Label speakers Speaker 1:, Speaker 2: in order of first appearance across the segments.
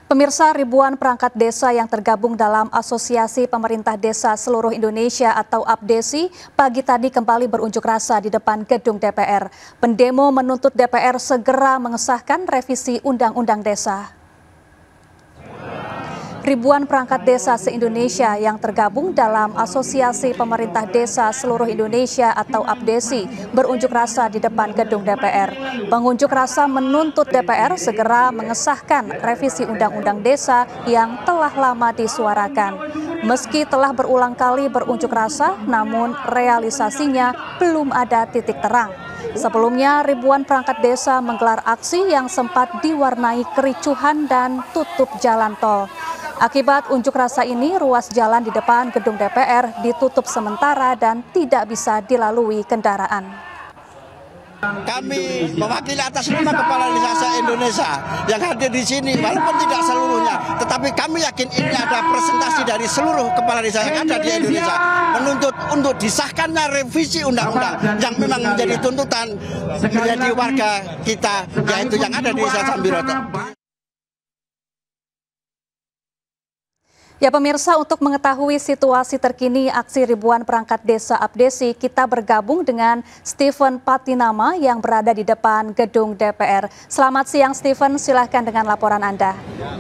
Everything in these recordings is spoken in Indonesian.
Speaker 1: Pemirsa, ribuan perangkat desa yang tergabung dalam Asosiasi Pemerintah Desa Seluruh Indonesia atau APDESI pagi tadi kembali berunjuk rasa di depan gedung DPR. Pendemo menuntut DPR segera mengesahkan revisi Undang-Undang Desa. Ribuan perangkat desa se-Indonesia yang tergabung dalam Asosiasi Pemerintah Desa Seluruh Indonesia atau APDESI berunjuk rasa di depan gedung DPR. Pengunjuk rasa menuntut DPR segera mengesahkan revisi Undang-Undang Desa yang telah lama disuarakan. Meski telah berulang kali berunjuk rasa, namun realisasinya belum ada titik terang. Sebelumnya, ribuan perangkat desa menggelar aksi yang sempat diwarnai kericuhan dan tutup jalan tol. Akibat unjuk rasa ini, ruas jalan di depan gedung DPR ditutup sementara dan tidak bisa dilalui kendaraan.
Speaker 2: Kami mewakili atas nama Kepala Desa se-Indonesia yang hadir di sini, walaupun tidak seluruhnya, tetapi kami yakin ini ada presentasi dari seluruh kepala desa yang ada di Indonesia menuntut untuk disahkannya revisi undang-undang yang memang menjadi tuntutan menjadi warga kita, yaitu yang ada di Desa Sambiroto.
Speaker 1: Ya pemirsa, untuk mengetahui situasi terkini aksi ribuan perangkat desa APDESI, kita bergabung dengan Stephen Patinama yang berada di depan gedung DPR. Selamat siang Stephen, silahkan dengan laporan Anda.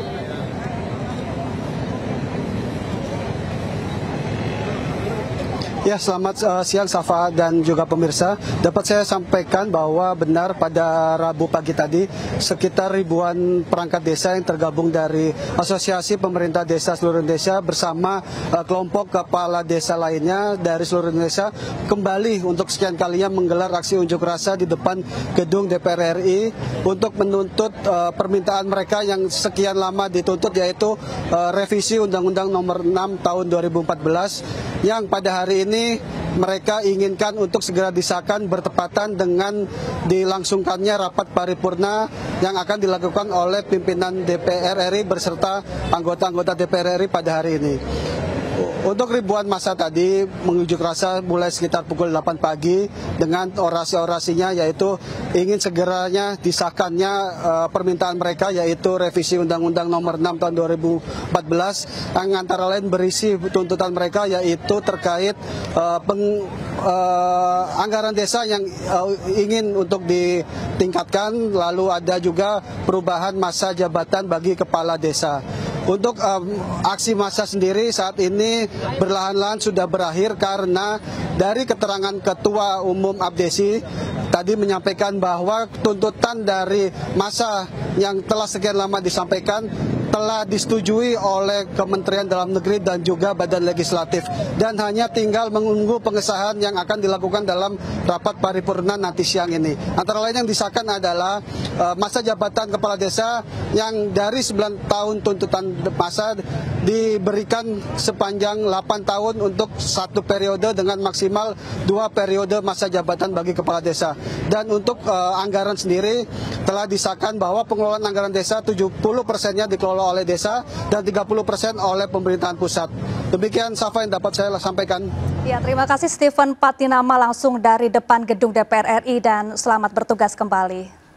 Speaker 3: Ya, selamat siang Safa dan juga pemirsa. Dapat saya sampaikan bahwa benar pada Rabu pagi tadi sekitar ribuan perangkat desa yang tergabung dari Asosiasi Pemerintah Desa Seluruh Indonesia bersama kelompok kepala desa lainnya dari seluruh Indonesia kembali untuk sekian kalinya menggelar aksi unjuk rasa di depan gedung DPR RI untuk menuntut permintaan mereka yang sekian lama dituntut, yaitu revisi Undang-Undang Nomor 6 Tahun 2014 yang pada hari ini mereka inginkan untuk segera disahkan bertepatan dengan dilangsungkannya rapat paripurna yang akan dilakukan oleh pimpinan DPR RI beserta anggota-anggota DPR RI pada hari ini. Untuk ribuan massa tadi mengunjuk rasa mulai sekitar pukul 8 pagi dengan orasi-orasinya, yaitu ingin segeranya disahkannya permintaan mereka, yaitu revisi Undang-Undang Nomor 6 Tahun 2014 yang antara lain berisi tuntutan mereka yaitu terkait anggaran desa yang ingin untuk ditingkatkan, lalu ada juga perubahan masa jabatan bagi kepala desa. Untuk aksi massa sendiri saat ini perlahan-lahan sudah berakhir karena dari keterangan Ketua Umum APDESI tadi menyampaikan bahwa tuntutan dari massa yang telah sekian lama disampaikan telah disetujui oleh Kementerian Dalam Negeri dan juga Badan Legislatif dan hanya tinggal menunggu pengesahan yang akan dilakukan dalam rapat paripurna nanti siang ini. Antara lain yang disahkan adalah masa jabatan kepala desa yang dari 9 tahun tuntutan masa diberikan sepanjang 8 tahun untuk satu periode dengan maksimal 2 periode masa jabatan bagi kepala desa. Dan untuk anggaran sendiri telah disahkan bahwa pengelolaan anggaran desa 70%-nya dikelola oleh desa dan 30% oleh pemerintahan pusat. Demikian Safa yang dapat saya sampaikan.
Speaker 1: Ya, terima kasih Stephen Patinama langsung dari depan gedung DPR RI dan selamat bertugas kembali.